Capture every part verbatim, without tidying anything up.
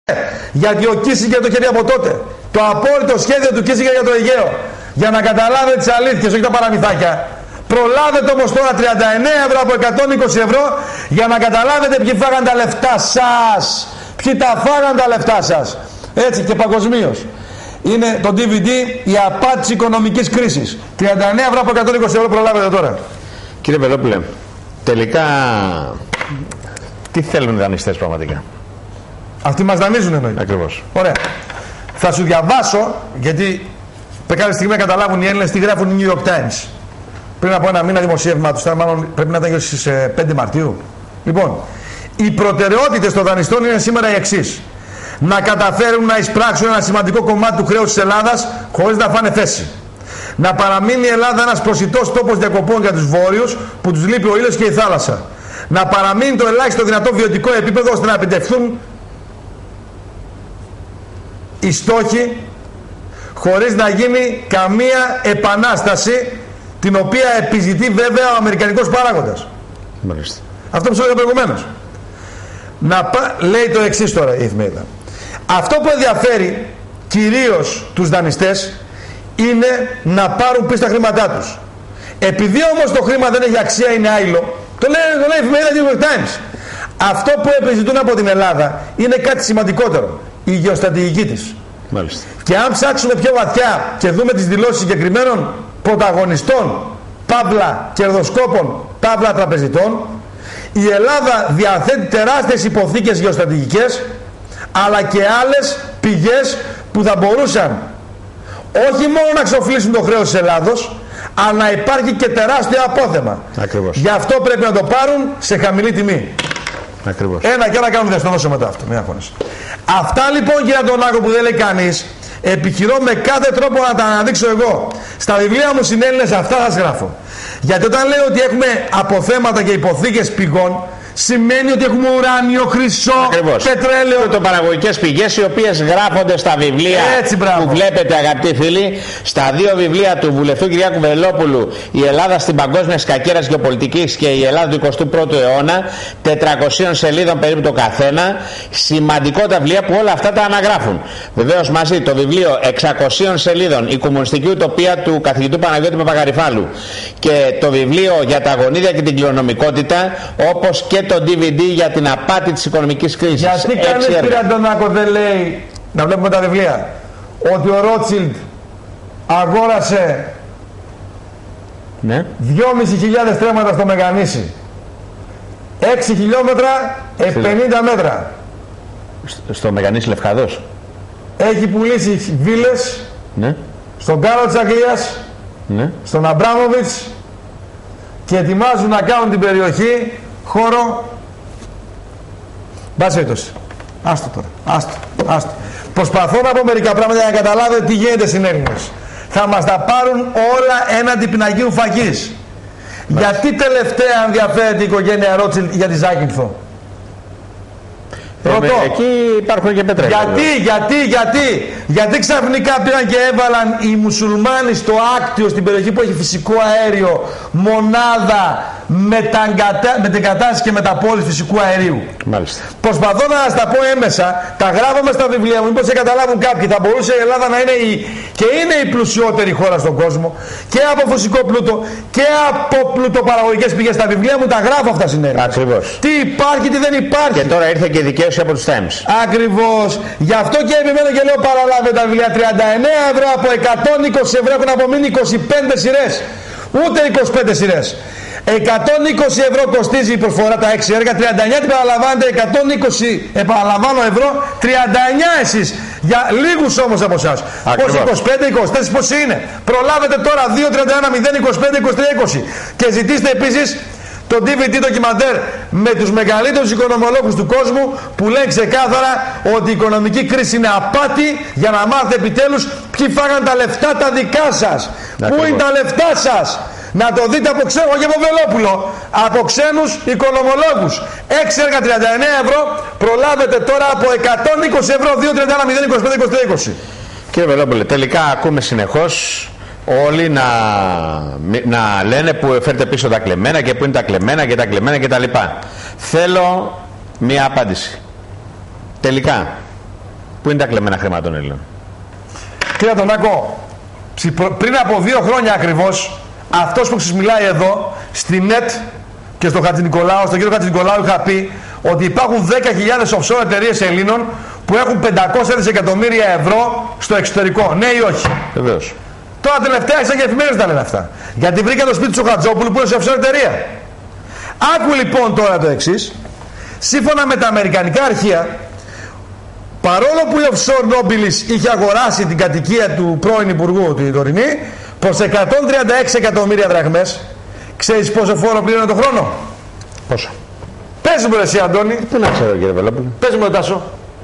Γιατί ο Κίσιγκερ το χέρι από τότε. Το απόλυτο σχέδιο του Κίσιγκερ για το Αιγαίο. Για να καταλάβετε τις αλήθειες, όχι τα παραμυθάκια. Προλάβετε όμως τώρα τριάντα εννέα ευρώ από εκατόν είκοσι ευρώ για να καταλάβετε ποιοι φάγαν τα λεφτά σας. Ποιοι τα φάγαν τα λεφτά σας. Έτσι και παγκοσμίως. Είναι το ντι βι ντι η απάτη της οικονομικής κρίσης. τριάντα εννέα ευρώ από εκατόν είκοσι ευρώ προλάβετε τώρα. Κύριε Βελόπουλε, τελικά τι θέλουν οι δανειστές πραγματικά? Αυτοί μας δανείζουν εννοείται. Ακριβώς. Ωραία. Θα σου διαβάσω, γιατί κάποια στιγμή να καταλάβουν οι Έλληνες τι γράφουν οι New York Times. Πριν από ένα μήνα δημοσίευμα τους, μάλλον πρέπει να ήταν στις πέντε Μαρτίου. Λοιπόν, οι προτεραιότητες των δανειστών είναι σήμερα οι εξής. Να καταφέρουν να εισπράξουν ένα σημαντικό κομμάτι του χρέους της Ελλάδας χωρίς να φάνε θέση. Να παραμείνει η Ελλάδα ένας προσιτός τόπος διακοπών για τους βόρειους που τους λείπει ο ήλιος και η θάλασσα. Να παραμείνει το ελάχιστο δυνατό βιωτικό επίπεδο ώστε να επιτευχθούν οι στόχοι χωρίς να γίνει καμία επανάσταση, την οποία επιζητεί βέβαια ο αμερικανικός παράγοντας. Μάλιστα. Αυτό που σου έλεγα προηγουμένως. Να πα... Λέει το εξής τώρα η εφημερίδα. Αυτό που ενδιαφέρει κυρίως τους δανειστές είναι να πάρουν πίσω τα χρήματά τους. Επειδή όμως το χρήμα δεν έχει αξία, είναι άειλο, το λέει, το λέει η εφημερίδα New York Times. Αυτό που επιζητούν από την Ελλάδα είναι κάτι σημαντικότερο. Η γεωστρατηγική της. Μάλιστα. Και αν ψάξουμε πιο βαθιά και δούμε τις δηλώσεις συγκεκριμένων πρωταγωνιστών, παύλα κερδοσκόπων, παύλα τραπεζιτών, η Ελλάδα διαθέτει τεράστιες υποθήκες γεωστρατηγικές, αλλά και άλλες πηγές που θα μπορούσαν όχι μόνο να εξοφλήσουν το χρέος της Ελλάδος, αλλά να υπάρχει και τεράστιο απόθεμα. Ακριβώς. Γι' αυτό πρέπει να το πάρουν σε χαμηλή τιμή. Ακριβώς. Ένα και ένα κάνουν δεστονόσο μετά αυτό. Μια φωνήση. Αυτά λοιπόν, κύριε Αντωνάκο, που δεν λέει κανείς, επιχειρώ με κάθε τρόπο να τα αναδείξω εγώ. Στα βιβλία μου συνέλληνες αυτά σας γράφω. Γιατί όταν λέω ότι έχουμε αποθέματα και υποθήκες πηγών, σημαίνει ότι έχουμε ουράνιο, χρυσό, ακριβώς, πετρέλαιο. Το παραγωγικές πηγές οι οποίες γράφονται στα βιβλία. Έτσι, που βλέπετε, αγαπητοί φίλοι, στα δύο βιβλία του βουλευτού Κυριάκου Βελόπουλου, η Ελλάδα στην παγκόσμια σκακέρα γεωπολιτικής και η Ελλάδα του εικοστού πρώτου αιώνα, τετρακόσιες σελίδων περίπου το καθένα, σημαντικότατα βιβλία που όλα αυτά τα αναγράφουν. Βεβαίως μαζί το βιβλίο εξακόσιες σελίδων, η κομμουνιστική ουτοπία του καθηγητού Παναγιώτη Παπαγαριφάλου, και το βιβλίο για τα γονίδια και την κληρονομικότητα, όπως και το ντι βι ντι για την απάτη της οικονομικής κρίσης. Γιατί κανείς, κύριε Αντωνάκο, δεν λέει, να βλέπουμε τα βιβλία, ότι ο Ρότσιλντ αγόρασε ναι. δυόμισι χιλιάδες τρέματα στο Μεγανήσι, έξι χιλιόμετρα, πενήντα μέτρα. Στο Μεγανήσι Λευκαδός. Έχει πουλήσει βίλες, ναι, στον Κάρο της Αγγλίας, ναι, στον Αμπράμοβιτς, και ετοιμάζουν να κάνουν την περιοχή χώρο. Μπας έτος. Άστο τώρα. Άστο. Άστο. Προσπαθώ να πω μερικά πράγματα για να καταλάβετε τι γίνεται στην Έλληνες. Θα μας τα πάρουν όλα έναντι πινακίου φακής. Γιατί τελευταία ενδιαφέρεται η οικογένεια Ρότσιλντ για τη Ζάκυνθο? Ρωτώ. Ε, εκεί υπάρχουν και πετρέλαια. Γιατί, γιατί, γιατί, γιατί ξαφνικά πήραν και έβαλαν οι μουσουλμάνοι στο Άκτιο, στην περιοχή που έχει φυσικό αέριο, μονάδα μετεγκατάσταση και μεταπόληση φυσικού αερίου. Μάλιστα. Προσπαθώ να σας τα πω έμεσα, τα γράφαμε στα βιβλία μου, μήπως δεν καταλάβουν κάποιοι. Θα μπορούσε η Ελλάδα να είναι η, και είναι η πλουσιότερη χώρα στον κόσμο, και από φυσικό πλούτο και από πλουτοπαραγωγικές πηγές. Στα βιβλία μου τα γράφω αυτά συνέχεια. Ακριβώς. Τι υπάρχει, τι δεν υπάρχει. Και τώρα ήρθε και η δικαίωση από τους Times. Ακριβώς. Γι' αυτό και επιμένω και λέω, παραλάβετε τα βιβλία. Τριάντα εννέα ευρώ από εκατόν είκοσι ευρώ έχουν απομείνει είκοσι πέντε σειρές. Ούτε είκοσι πέντε σειρές. εκατόν είκοσι ευρώ κοστίζει η προσφορά, τα έξι έργα. τριάντα εννέα την παραλαμβάνετε, εκατόν είκοσι επαναλαμβάνω ευρώ, τριάντα εννέα εσείς. Για λίγους όμως από εσάς. Πώς είκοσι πέντε, είκοσι τέσσερα, πώς είναι. Προλάβετε τώρα δύο τριάντα ένα μηδέν είκοσι πέντε είκοσι τρία είκοσι. Και ζητήστε επίσης το ντι βι ντι ντοκιμαντέρ με τους μεγαλύτερους οικονομολόγους του κόσμου, που λένε ξεκάθαρα ότι η οικονομική κρίση είναι απάτη, για να μάθετε επιτέλους ποιοι φάγαν τα λεφτά τα δικά σας. Πού είναι τα λεφτά σας? Να το δείτε από ξένους, όχι από Βελόπουλο, από ξένους οικονομολόγους. έξι έργα τριάντα εννέα ευρώ, προλάβετε τώρα από εκατόν είκοσι ευρώ, δύο τριάντα ένα μηδέν είκοσι πέντε είκοσι τρία είκοσι. Κύριε Βελόπουλε, τελικά ακούμε συνεχώς όλοι να, να λένε που φέρτε πίσω τα κλεμμένα και που είναι τα κλεμμένα και τα κλεμμένα και τα λοιπά. Θέλω μία απάντηση. Τελικά, Πού είναι τα κλεμμένα χρήματα των Ελλήνων? Κύριε Αντωνάκο, πριν από δύο χρόνια ακριβώς, αυτός που σας μιλάει εδώ, στη ΝΕΤ και στο Χατζηνικολάου, στον κύριο Χατζηνικολάου, είχα πει ότι υπάρχουν δέκα χιλιάδες offshore εταιρείες Ελλήνων που έχουν πεντακόσια δισεκατομμύρια ευρώ στο εξωτερικό. Ναι ή όχι? Βεβαίως. Τώρα τελευταία άρχισαν και εφημερίδες τα λένε αυτά. Γιατί βρήκαν το σπίτι του Χατζόπουλου που είναι σε offshore εταιρεία. Άκου λοιπόν τώρα το εξής. Σύμφωνα με τα αμερικανικά αρχεία, παρόλο που η offshore Nobilis είχε αγοράσει την κατοικία του πρώην Υπουργού του τωρινή προς εκατόν τριάντα έξι εκατομμύρια δραχμές, ξέρεις πόσο φόρο πλήρωνε το χρόνο? Πόσο? Πες μου εσύ Αντώνη. Τι να ξέρω κύριε Βελόπουλο. Πες μου Τάσο.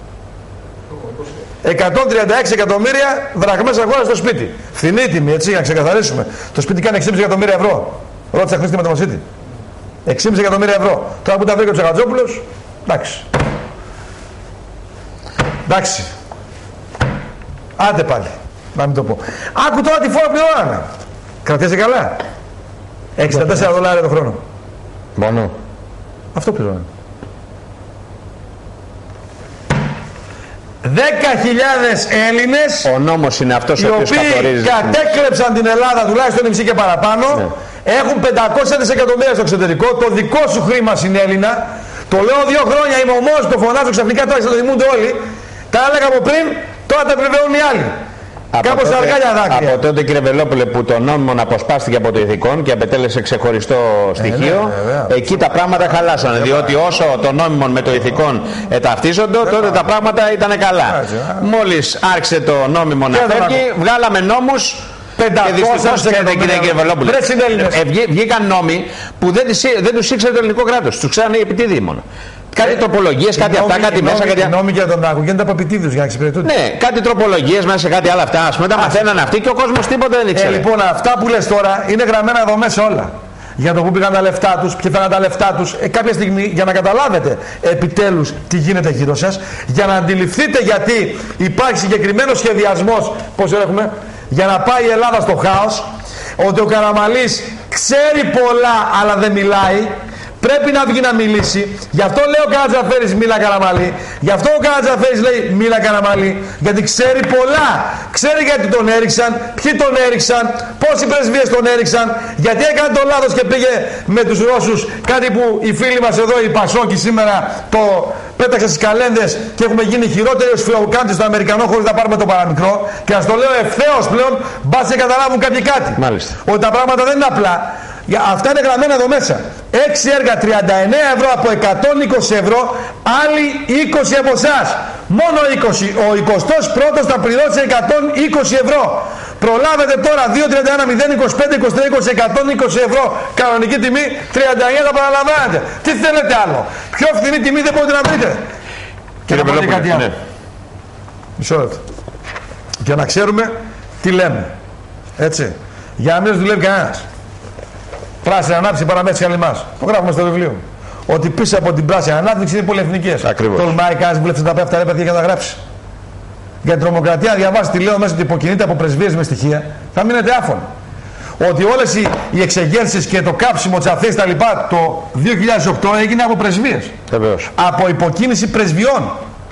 εκατόν τριάντα έξι εκατομμύρια δραχμές αγόρασε στο σπίτι. Φθηνή τιμή, έτσι, για να ξεκαθαρίσουμε. Το σπίτι κάνει έξι κόμμα πέντε εκατομμύρια ευρώ. Ρώτησα χθες τη μεταμοσίτη. έξι κόμμα πέντε εκατομμύρια ευρώ. Τώρα που τα βρήκε ο Τσαχατζόπουλος, εντάξει. Εντάξει. Άντε πάλι. Να μην το πω. Άκου τώρα τη φόρα πληρώνανε. Κρατιέσαι καλά. εξήντα τέσσερα δολάρια το χρόνο. Μόνο. Αυτό πληρώνανε. δέκα χιλιάδες Έλληνες, ο νόμος είναι αυτός οι ο οποίος οποίοι κατέκλεψαν την Ελλάδα τουλάχιστον μισή και παραπάνω, ναι. Έχουν πεντακόσια δισεκατομμύρια στο εξωτερικό. Το δικό σου χρήμα συνέλληνα. Το λέω δύο χρόνια, είμαι ο μόνος που το φωνάζω, ξαφνικά τώρα θα το θυμούνται όλοι. Τα έλεγα από πριν, τώρα τα επιβεβαιώνουν οι άλλοι. Κάπως τα αργά για δάκρυα. Από τότε, κύριε Βελόπουλε, που το νόμιμο αποσπάστηκε από το ηθικόν και απετέλεσε ξεχωριστό στοιχείο, ε, ναι, εκεί τα πράγματα χαλάσανε. Διότι όσο το νόμιμο με το ηθικόν εταυτίζονται, τότε τα πράγματα ήταν καλά. Μόλις άρχισε το νόμιμο να φεύγει, βγάλαμε νόμους. Και δυστυχώς, κύριε, κύριε Βελόπουλε, βγήκαν νόμοι που δεν, δεν τους ήξερε το ελληνικό κράτος. Τους ξέρανε οι επιτίδοι μόνο. Κάτι ε, τροπολογίες, κάτι νόμοι, αυτά, κάτι νόμοι, μέσα. Κάτι... νόμοι για τον Άκου γίνονται από επιτίδους για να εξυπηρετούνται. Ναι, κάτι τροπολογίες μέσα σε κάτι άλλα αυτά. Ας πούμε τα μαθαίνανε αυτοί και ο κόσμος τίποτα δεν ήξερε. Ε, λοιπόν, αυτά που λες τώρα είναι γραμμένα εδώ μέσα όλα. Για το που πήγαν τα λεφτά τους, ποιοι φέραν τα λεφτά τους. Ε, κάποια στιγμή για να καταλάβετε επιτέλους τι γίνεται γύρω σας, για να αντιληφθείτε γιατί υπάρχει συγκεκριμένος σχεδιασμός. Πώς έχουμε, για να πάει η Ελλάδα στο χάος, ότι ο Καραμανλής ξέρει πολλά αλλά δεν μιλάει. Πρέπει να βγει να μιλήσει. Γι' αυτό λέει ο Καρατζαφέρης μίλα Καραμανλή. Γι' αυτό ο Καρατζαφέρης λέει μίλα Καραμανλή. Γιατί ξέρει πολλά. Ξέρει γιατί τον έριξαν, ποιοι τον έριξαν, πόσοι πρεσβείες τον έριξαν, γιατί έκανε το λάθος και πήγε με τους Ρώσους. Κάτι που οι φίλοι μας εδώ, οι Πασόκοι σήμερα το πέταξαν στις καλένδες και έχουμε γίνει χειρότεροι ως φιλοκάντες των Αμερικανών χωρίς να πάρουμε το παραμικρό. Και ας το λέω ευθέως πλέον, μπας και καταλάβουν κάποιοι κάτι. Μάλιστα. Ότι τα πράγματα δεν είναι απλά. Αυτά είναι γραμμένα εδώ μέσα. έξι έργα τριάντα εννέα ευρώ από εκατόν είκοσι ευρώ, άλλοι είκοσι από εσάς. Μόνο είκοσι. Ο εικοστός πρώτος θα πληρώσει εκατόν είκοσι ευρώ. Προλάβετε τώρα δύο τριάντα ένα μηδέν είκοσι πέντε είκοσι τρία είκοσι εκατόν είκοσι ευρώ. Κανονική τιμή τριάντα εννέα θα παραλαμβάνετε. Τι θέλετε άλλο? Πιο φθηνή τιμή δεν μπορείτε να βρείτε. Και να πω κάτι άλλο. Ναι. Μισό λεπτό. Για να ξέρουμε τι λέμε. Έτσι. Για να μην δουλεύει κανένας. Πράσινη ανάπτυξη παραμέτρηση καλυμάς. Το γράφουμε στο βιβλίο. Ότι πίσω από την πράσινη ανάπτυξη είναι πολυεθνικές. Ακριβώς. Τολμάει κανένας βουλευτής να τα πει αυτά, ρε παιδιά, και να τα γράψει. Για την τρομοκρατία, να διαβάσει τι λέω μέσα ότι υποκινείται από πρεσβείες με στοιχεία, θα μείνετε άφωνοι. Ότι όλες οι, οι εξεγέρσεις και το κάψιμο της Αθήνας τα λοιπά το δύο χιλιάδες οκτώ έγινε από πρεσβείες. Βεβαίως. Από υποκίνηση πρεσβειών.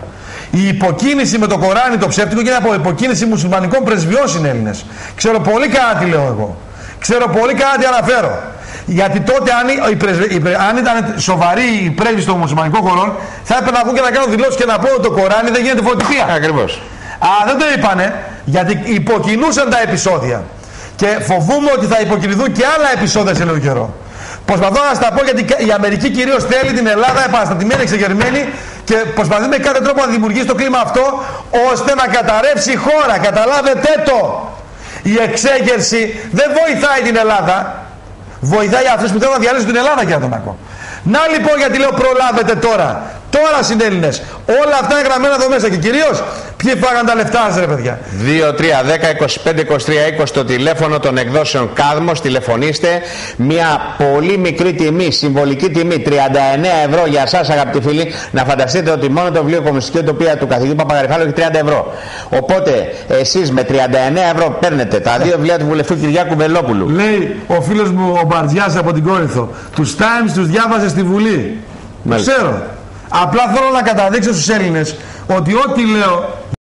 Η υποκίνηση με το Κοράνι το ψεύτικο έγινε από υποκίνηση μουσουλμανικών πρεσβειών συνέλληνες. Ξέρω πολύ καλά τι λέω εγώ. Ξέρω πολύ καλά τι αναφέρω. Γιατί τότε αν, η πρεσβε, η, αν ήταν σοβαροί οι πρέσβεις των μουσουλμανικών χωρών, θα έπρεπε να βγουν και να κάνουν δηλώσεις και να πω ότι το Κοράνι δεν γίνεται φωτιφία. Ακριβώς. Α, δεν το είπανε, γιατί υποκινούσαν τα επεισόδια. Και φοβούμαι ότι θα υποκινηθούν και άλλα επεισόδια σε λίγο καιρό. Προσπαθώ να σας τα πω γιατί η Αμερική κυρίως θέλει την Ελλάδα επαναστατημένη, εξεγερμένη και προσπαθεί με κάθε τρόπο να δημιουργήσει το κλίμα αυτό ώστε να καταρρεύσει η χώρα. Καταλάβετε το! Η εξέγερση δεν βοηθάει την Ελλάδα. Βοηθάει αυτούς που θέλουν να διαλύσουν την Ελλάδα, κύριε Αντωνάκο. Να λοιπόν γιατί λέω προλάβετε τώρα. Τώρα συνέλληνες. Όλα αυτά είναι γραμμένα εδώ μέσα και κυρίως ποιοι φάγαν τα λεφτά σας, ρε παιδιά. δύο τρία δέκα είκοσι πέντε είκοσι τρία είκοσι το τηλέφωνο των εκδόσεων Κάδμος. Τηλεφωνήστε. Μια πολύ μικρή τιμή, συμβολική τιμή, τριάντα εννέα ευρώ για εσάς, αγαπητοί φίλοι. Να φανταστείτε ότι μόνο το βιβλίο Κομμουνιστική Ουτοπία του καθηγητή Παπαγαριφάλου έχει τριάντα ευρώ. Οπότε εσείς με τριάντα εννέα ευρώ παίρνετε τα δύο βιβλία του βουλευτού Κυριάκου Βελόπουλου. Λέει ο φίλος μου ο Μπαρτζιάς από την Κόρινθο. Τους Times τους διάβαζε στη Βουλή. Ξέρω. Απλά θέλω να καταδείξω στους Έλληνες ότι ό,τι λέω